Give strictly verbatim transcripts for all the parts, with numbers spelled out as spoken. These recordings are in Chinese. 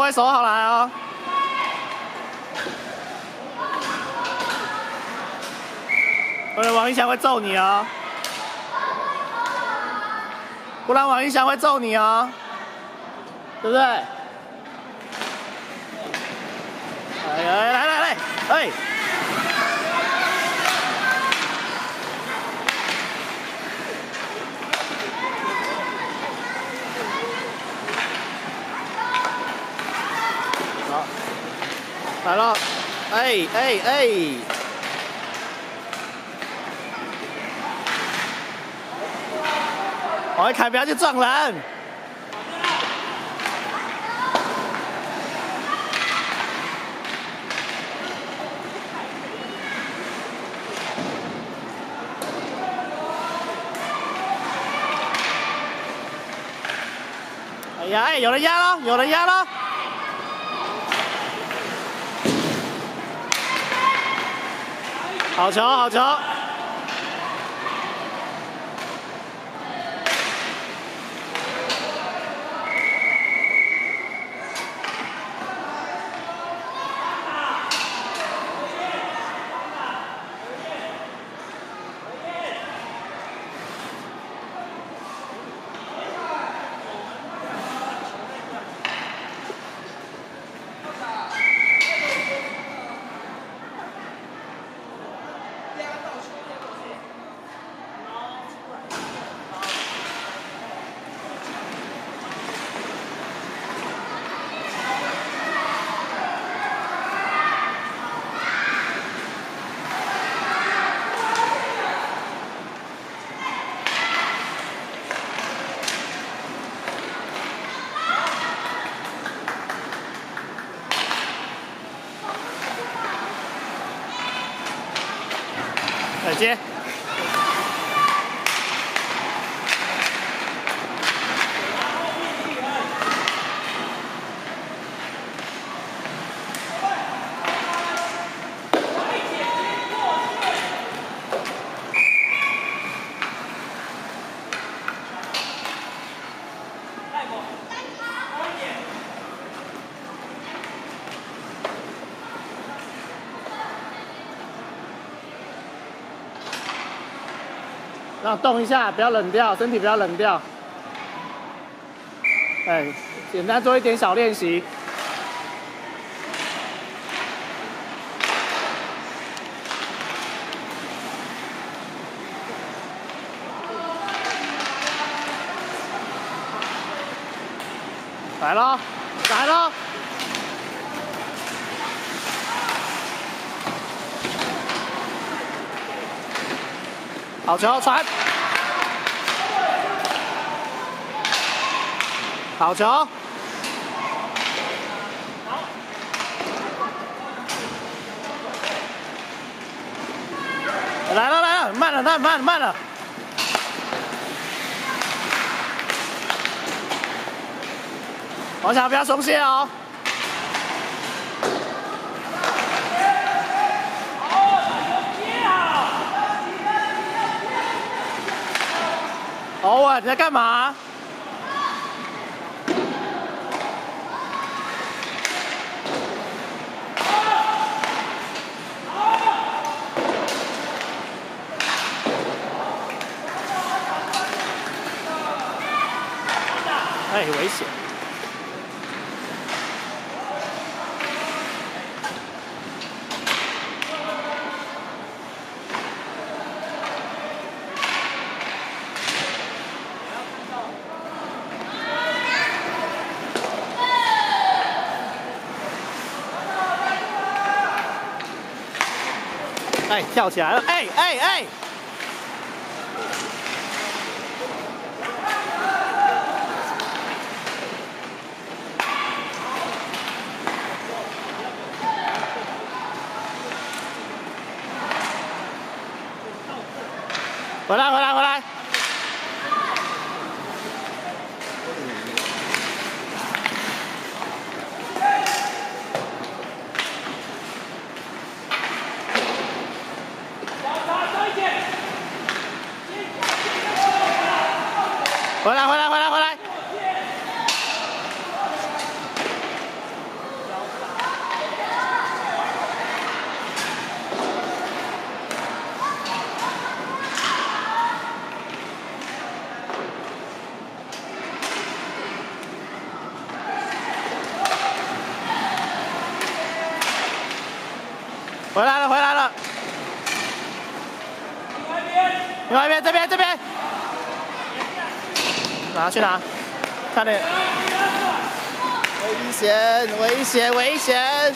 快守好来哦！不然王一翔会揍你哦！不然王一翔会揍你哦，对不对？哎来来来来，哎！好，来了，哎哎哎！王一凯不要去撞人！哎呀，哎，有人压了，有人压了！好球，好球！再接。让动一下，不要冷掉，身体不要冷掉。哎，简单做一点小练习。来喽，来喽！好球，传！好球！来了来了，慢了，慢慢了慢了。王翔不要松懈哦。欧文，你在干嘛？哎，危险！哎，跳起来了！哎哎哎！回来回来回来！回来回来回来回来！ 回来了，回来了。另外一边，这边，这边。拿去拿，快点！危险，危险，危险！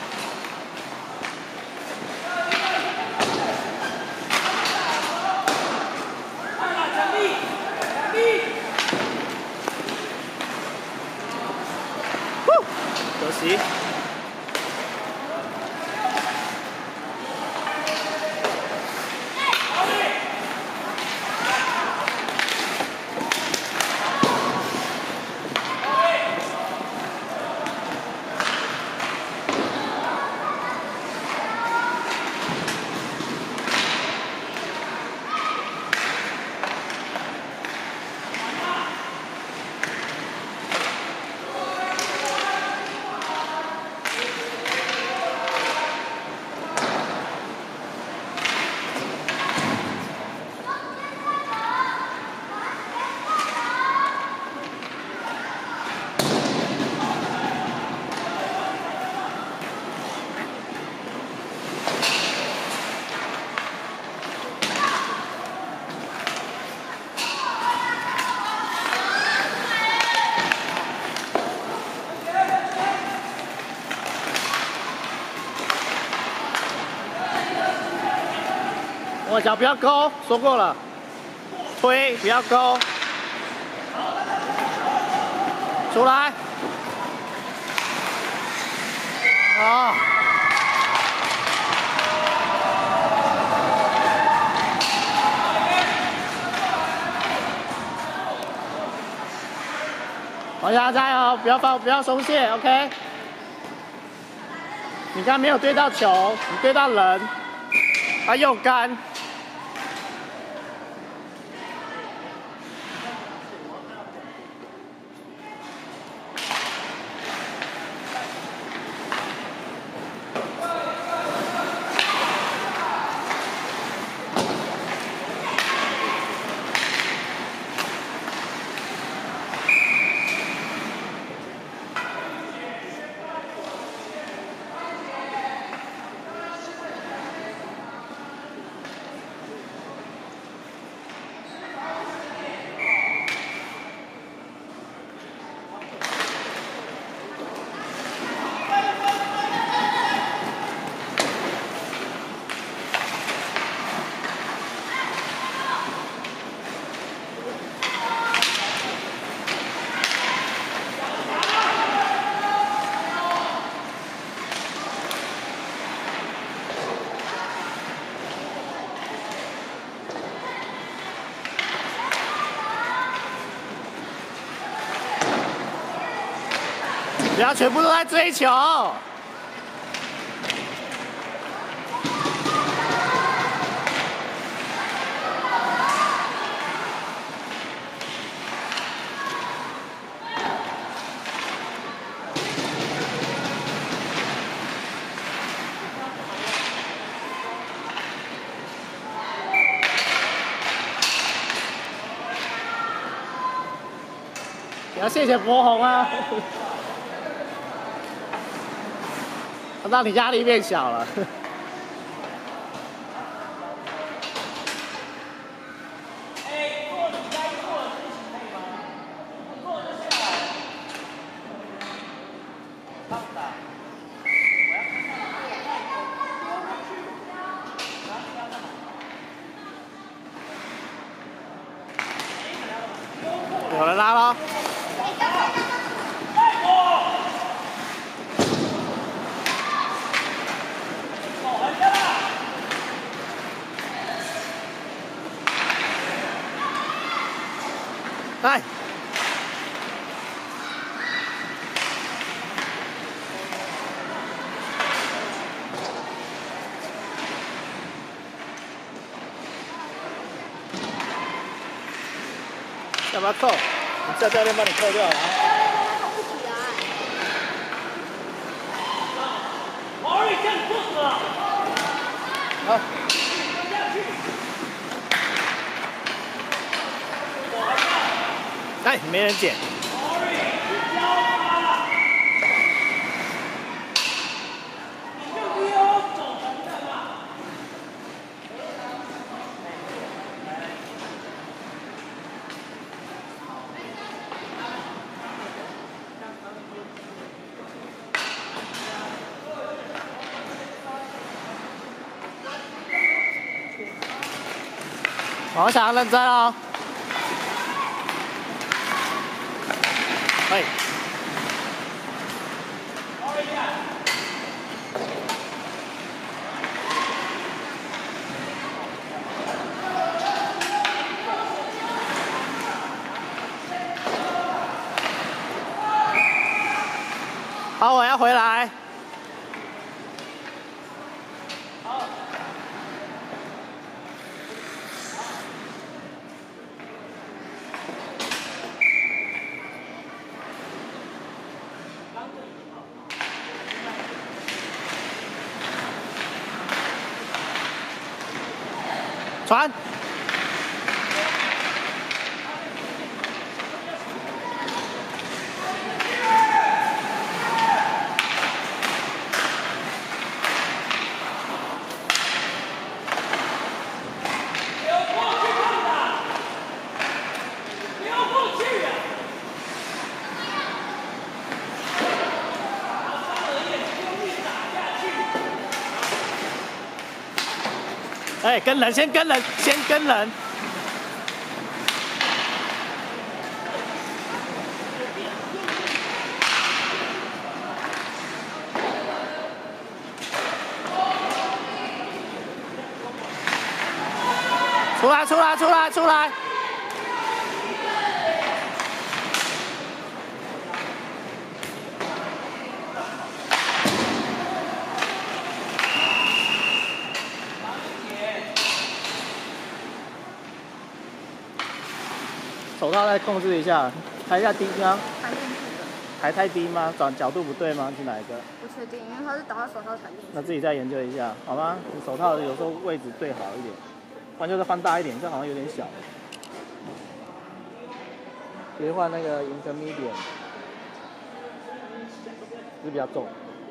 可惜。我脚不要勾，说过了，推不要勾，出来，好，王霞加油，不要放，不要松懈 ，OK。你刚刚没有对到球，你对到人，他又干。不要全部都在追求。你要谢谢博宏啊。让你压力变小了。有人拉了。来，要不要扣？你叫教练帮你扣掉啊。 不起来。 毛瑞见裤子了。 好。哎，没人捡。 王翔认真哦。哎。好，我要回来。好。传。哎，跟人，先跟人，先跟人。出来，出来，出来，出来！手套再控制一下，抬一下低吗？ 弹进去的。 抬太低吗？转角度不对吗？是哪一个？ 不确定，因为它是打到手套弹进去。 那自己再研究一下，好吗？你手套有时候位置对好一点，不然就是放大一点，这好像有点小。直接换那个 intermediate， 是比较重。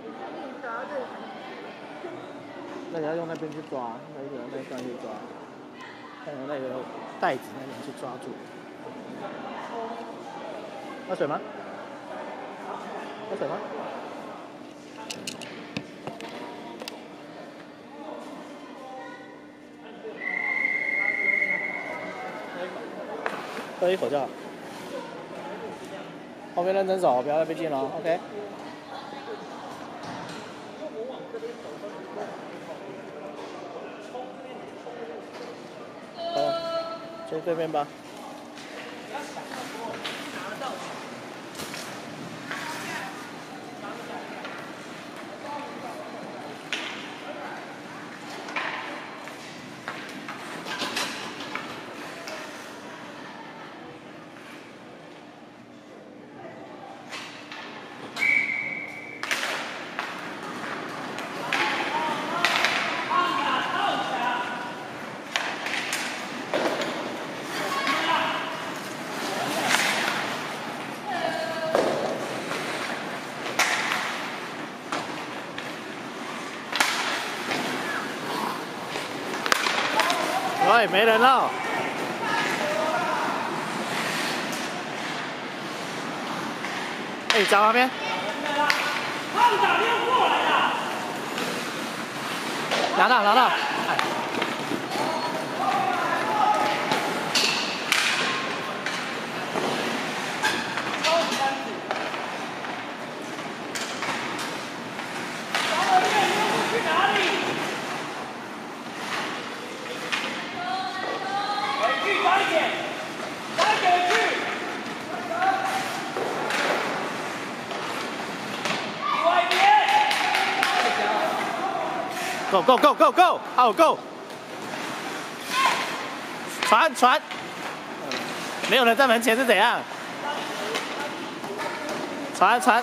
那你要用那边去抓，那个那一段去抓，看有那个袋子那边去抓住。喝水吗？喝水吗？喝一口就好。后面认真走，不要再被进了 ，OK。好，就这边吧。喂，没人了。哎，在旁边。 胖子又过来了。 拿到，拿到。哎。 去哪里？回去早一点，早一点回去。外边。 Go go go go go， 好 go。传传。没有人在门前是怎样？传传。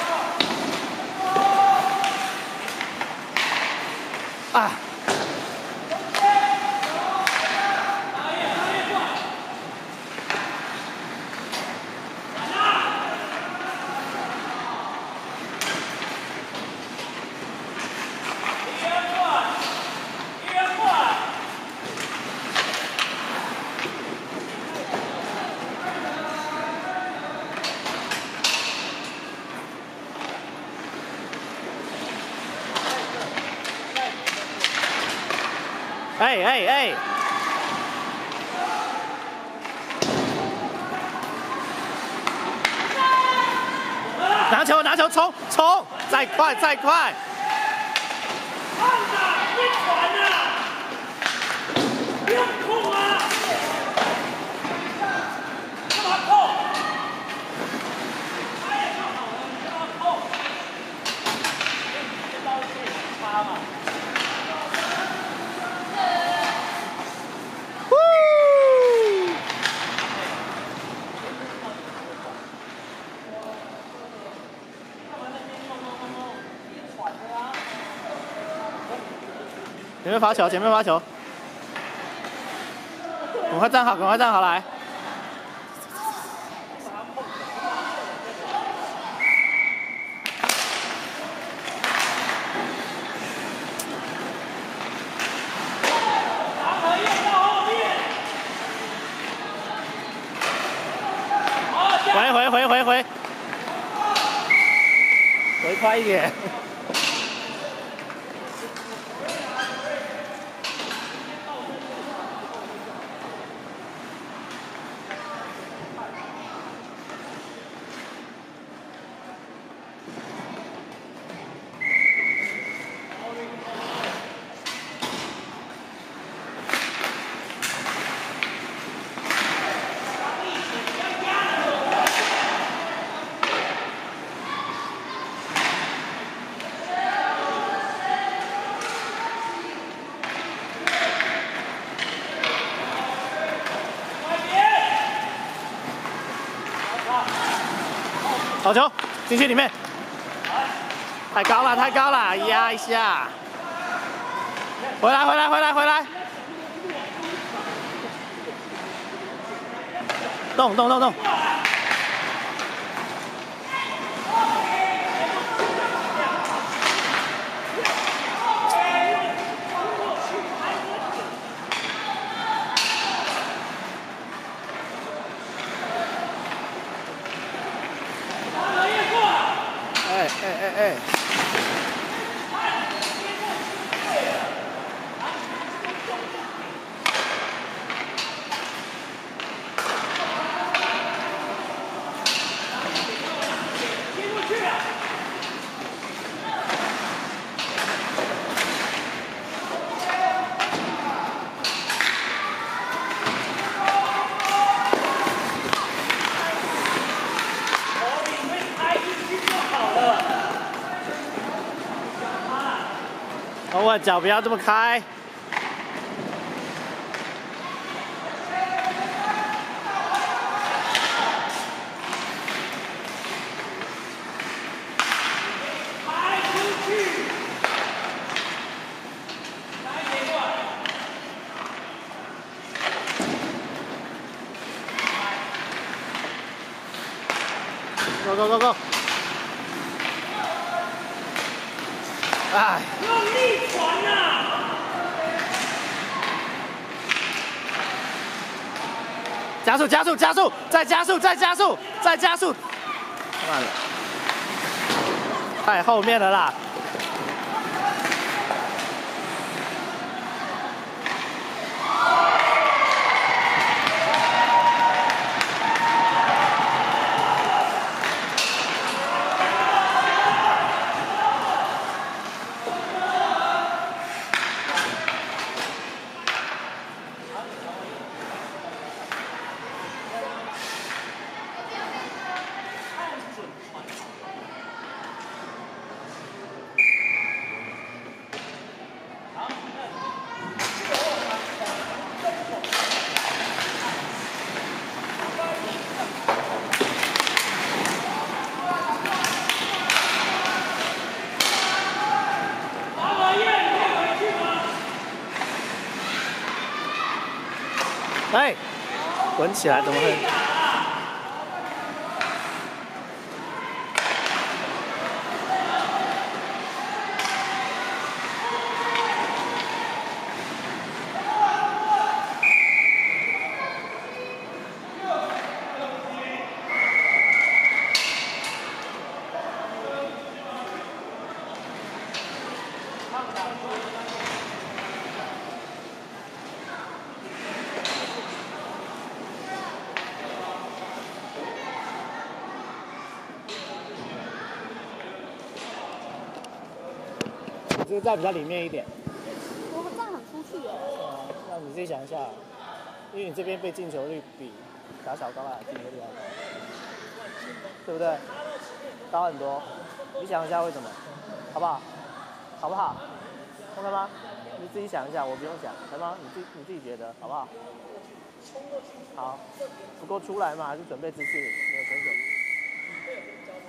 啊！哎哎哎！ 球拿球冲冲，再快再快！ 看呐，别传呐，不要控啊！干嘛控？他也看好了，你干嘛控？这刀是差嘛？ 前面发球，前面发球，赶快站好，赶快站好来。回回回回回，回快一点。 好球，进去里面，太高了，太高了，压一下，回来，回来，回来，回来，动动动动，哎哎哎哎！欧文，脚不要这么开。 拍出去！来，给过来。 Go go go go！ 哎。 用力传呐！ 加速加速加速，再加速再加速再加速，慢了，太后面了啦！哎，滚起来怎么会？ 这个站比较里面一点。 我站很出去耶。 哦，那你自己想一下，因为你这边被进球率比打小高篮进球率要高，对不对？高很多，你想一下为什么？好不好？好不好？看到吗？你自己想一下，我不用想，来吗？你自己你自己觉得好不好？好，不够出来嘛，还是准备姿势没有成准，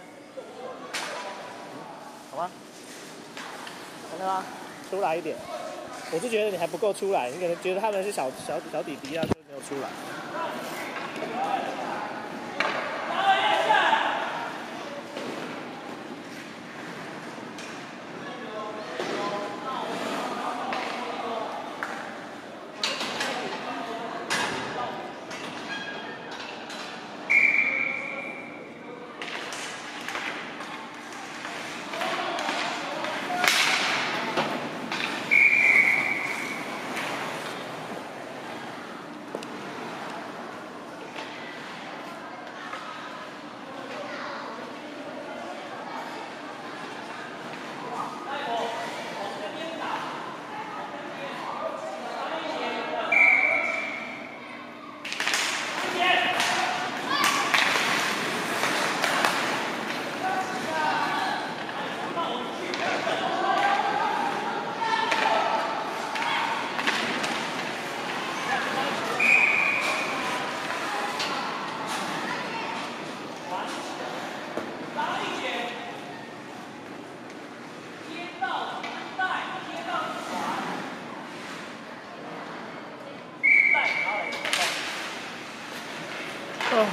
好吗？看到吗？出来一点。我是觉得你还不够出来，你可能觉得他们是小小小弟弟啊，就没有出来。哦。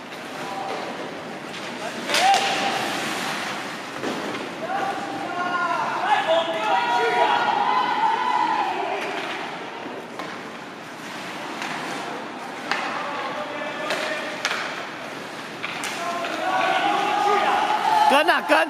跟啊跟！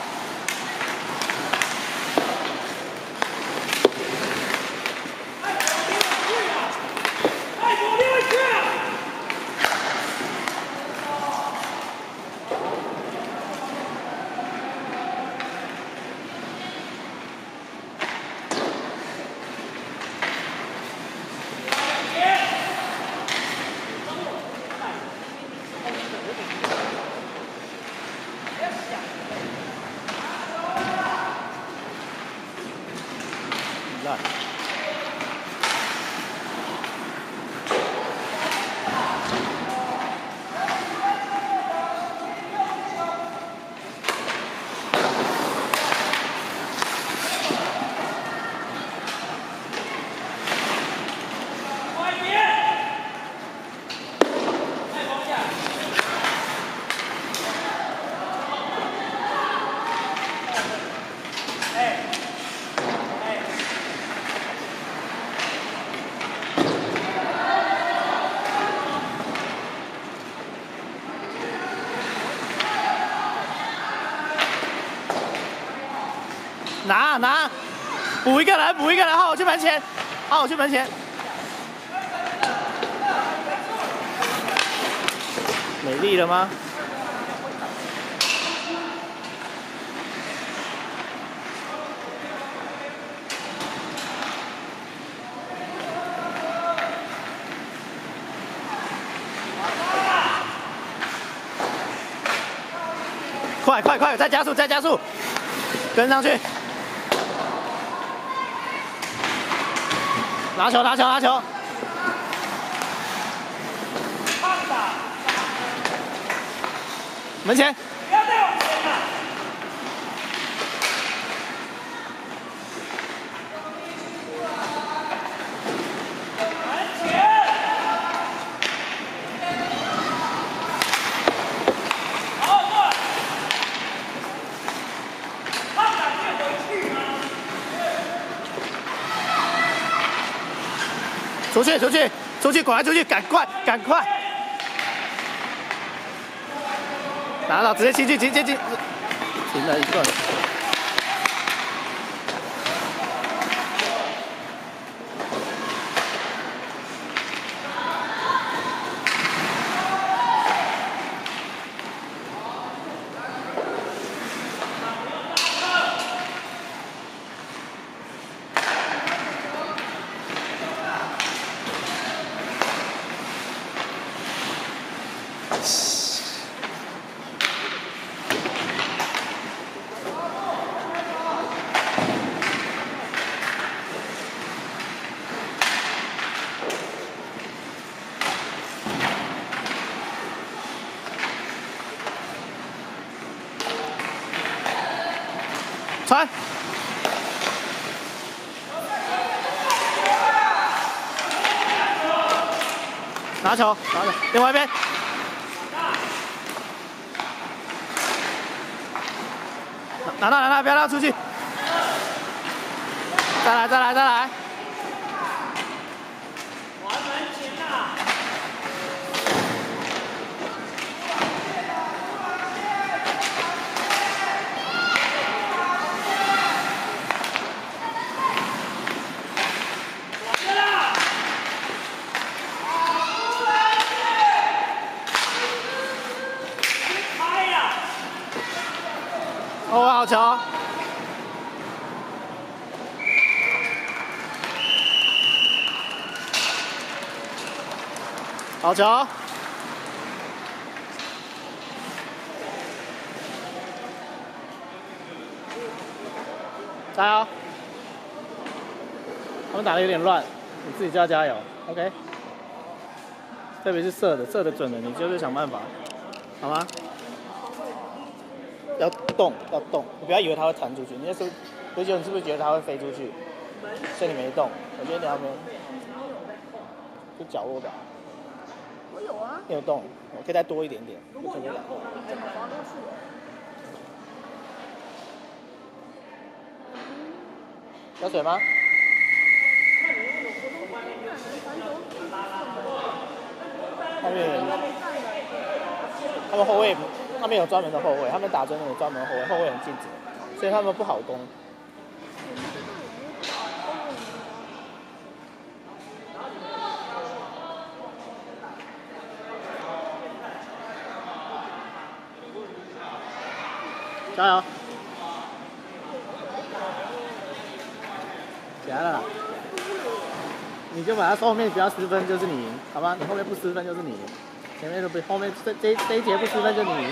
烂。拿拿，补一个人，补一个人，好，我去门前，好，我去门前。美丽了吗？快快快，再加速，再加速，跟上去。拿球，拿球，拿球！门前。不要再往前了。门前。好，过来。他敢变回去吗？出去，出去，出去，赶快出去，赶快，赶快！拿到，直接进去，直接进，停了一个。 传。拿球，拿球，另外一边。拿到，拿到，不要让出去。再来，再来，再来。 哦，好球！好球！加油！他们打得有点乱，你自己就要加油 ，OK？ 特别是射的，射的准的，你就是想办法，好吗？ 要动，要动，你不要以为它会弹出去。你那时候，刘九，你是不是觉得它会飞出去？所以你没动。我觉得你要没，就角落的。 我有啊。 你有动，我可以再多一点点。 如果你要动，你怎么滑过去？ 有水吗？后面人，他们后卫。 他们有专门的后卫，他们打真的有专门后卫，后卫很尽责，所以他们不好攻。加油！起来了啦！你就把他后面不要失分，就是你赢，好吧？你后面不失分就是你赢。 前面都不，后面这这这一节不失分就你赢。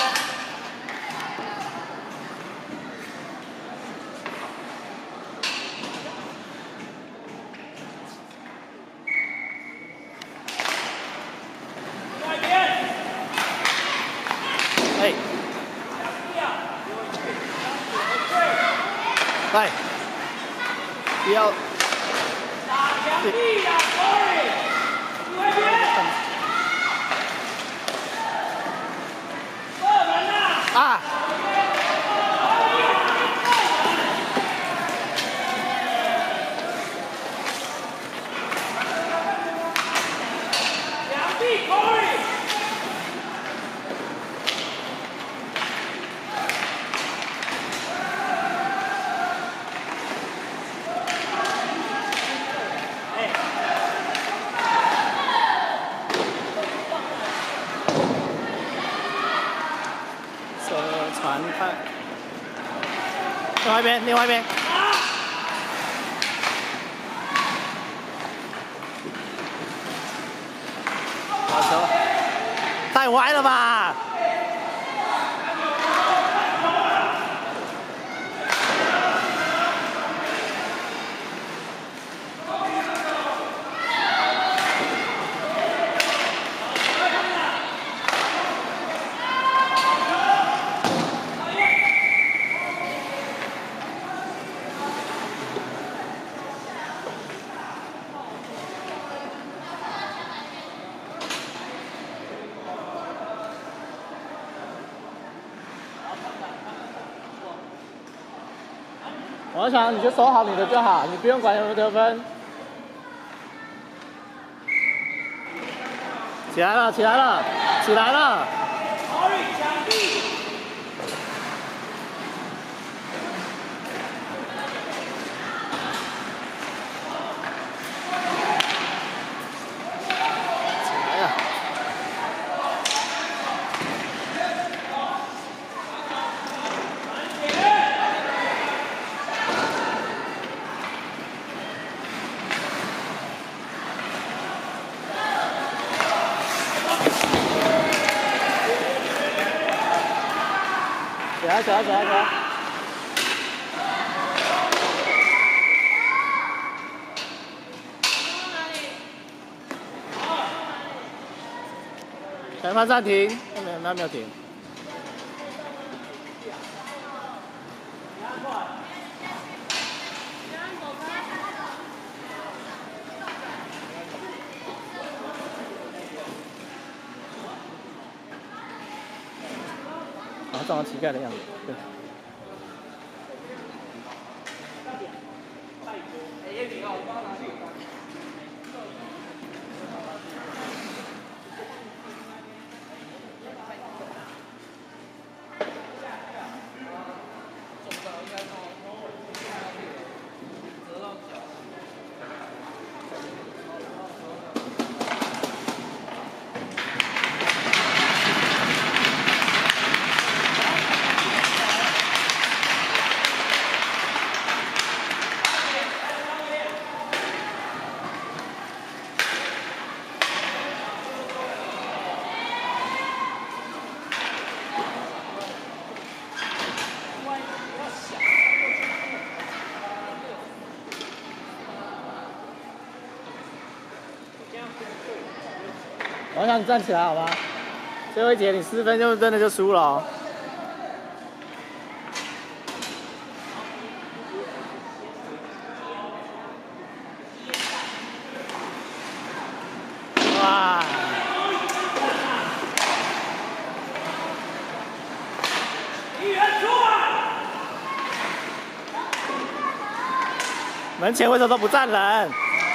哎，来，不要。对。 啊！ 两臂 Corey。 传看，另外一边，另外一边。好球！太歪了吧！王强，你就守好你的就好，你不用管有没有得分。起来了，起来了，起来了！起来了！起来，起来，起来，起来！裁判暂停，没有，没有停。 撞到膝盖的样子。对。王翔，你站起来好吗？最后一节你失分就真的就输了、哦。哇！门前为什么都不站人？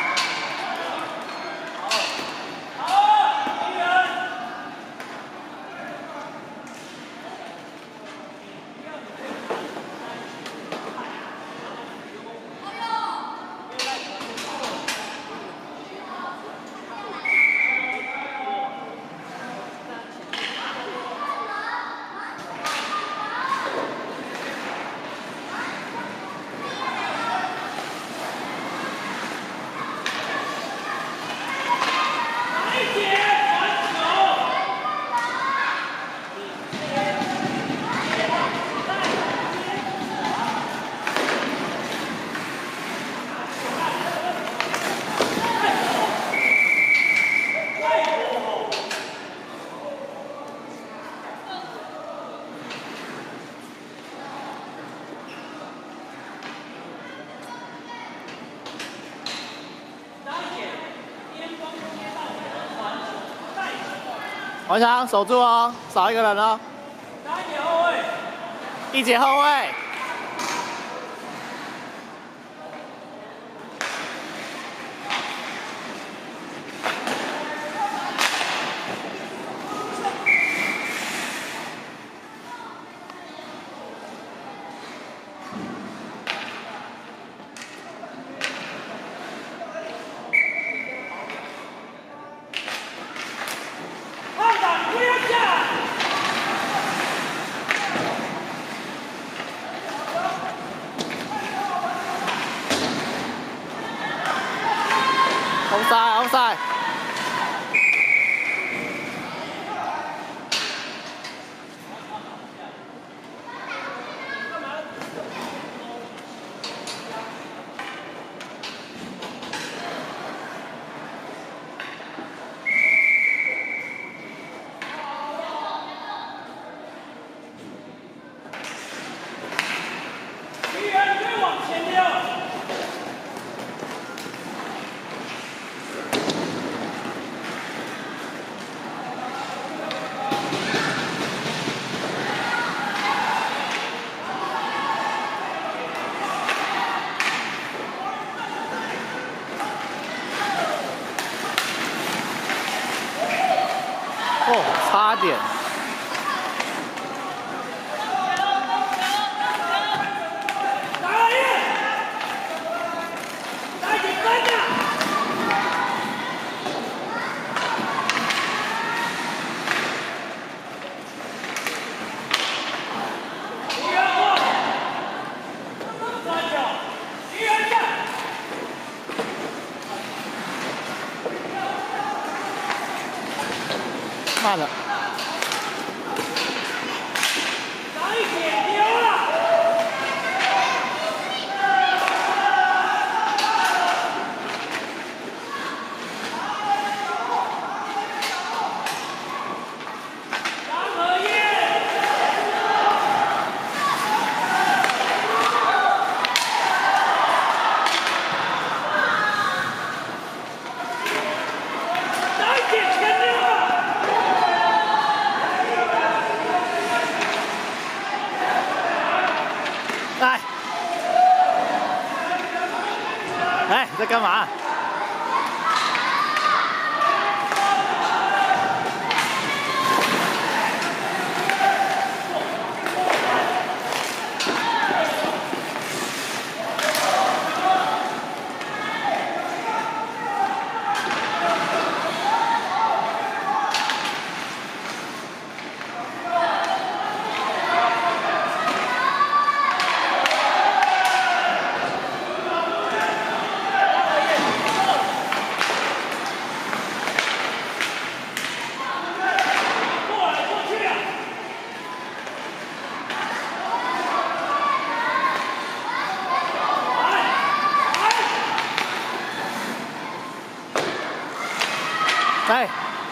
王翔，守住哦，少一个人哦。 打一节后卫， 一节后卫。offside offside。 敌人越往前溜。 哦，差点。 打了一，打几分呢？敌人过，三球，敌人战。 慢了。 打一点丢了。张和业。打一点全丢了。 哎，你在干嘛？哎，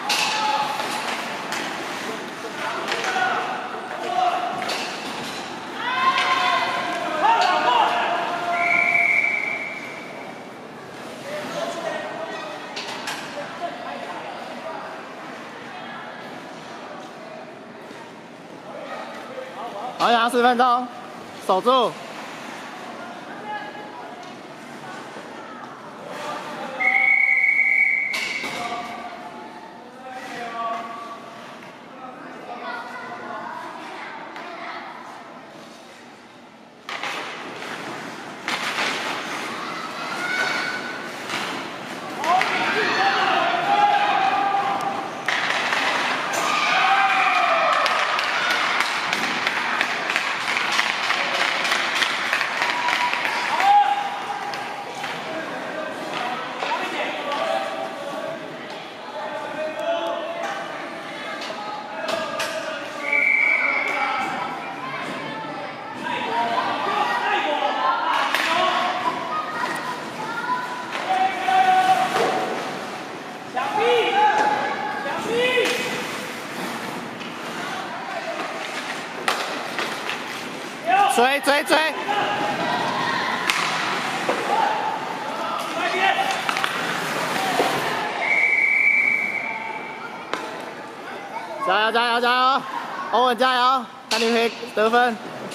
好，杨十分钟，守住。追追追！加油加油加油！欧文加油，看你可以得分。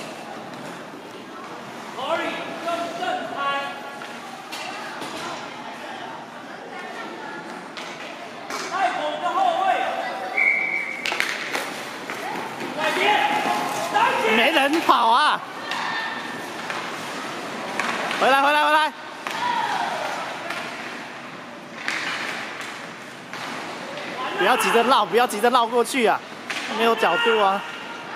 没人跑啊！回来回来回来！不要急着绕，不要急着绕过去啊，没有角度啊。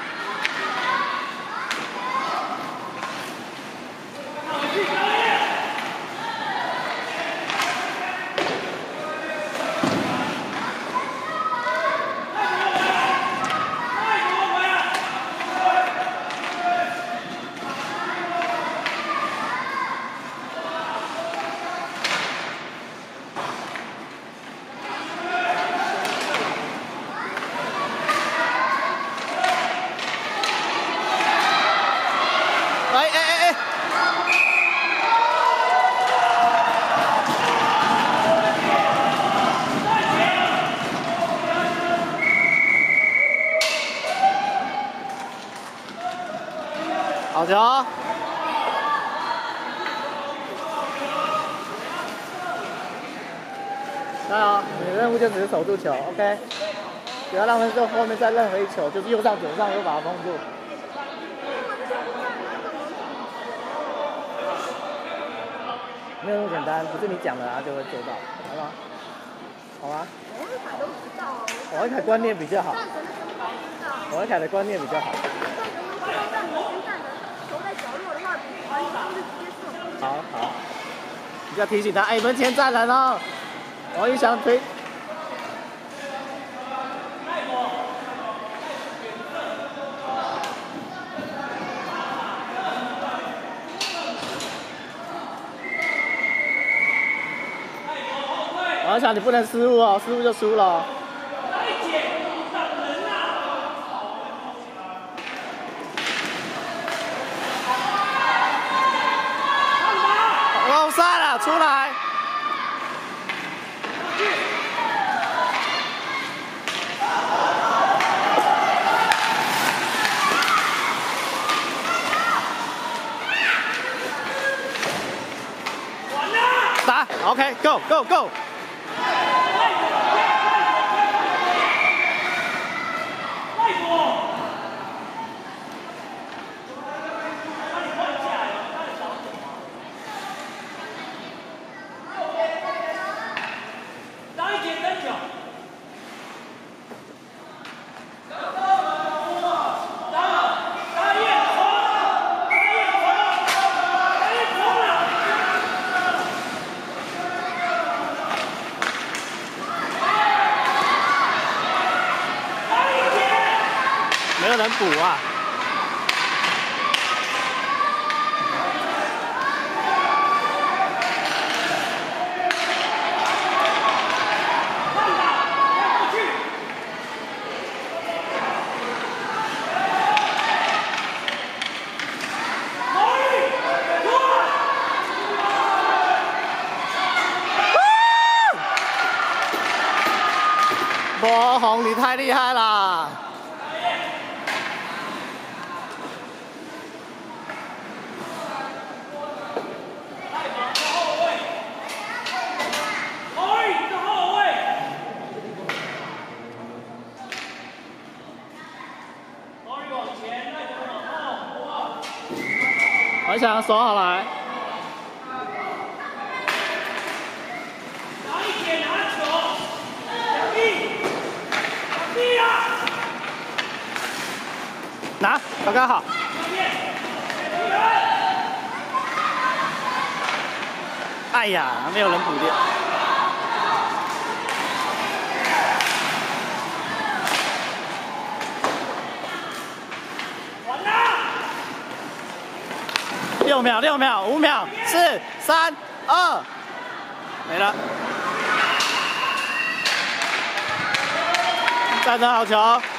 哎哎哎哎！好球！加油！你的任务就只是守住球 ，OK？ 不要让分之后后面再任何一球，就是右上左上都把它封住。没有那么简单，不是你讲的啊就会做到，好吗？好吗？ 王一凯都知道啊。 王一凯观念比较好。 战神的身法知道。 王一凯的观念比较好。 战神如果让你先站着，球在角落的话，完全都是直接射。 好好。你要提醒他，哎，门前站人哦。王一翔推。王一翔，你不能失误哦，失误就输了。漏赛了，出来！完了！ 打 ，OK， go go go。没有人补啊！博宏，你太厉害啦！ 王翔守好来， 拿一点拿球，两臂，两臂啊！ 拿，刚刚好。哎呀，没有人补掉。 完了！ 六秒，六秒，五秒，四、三、二，没了。站着好球。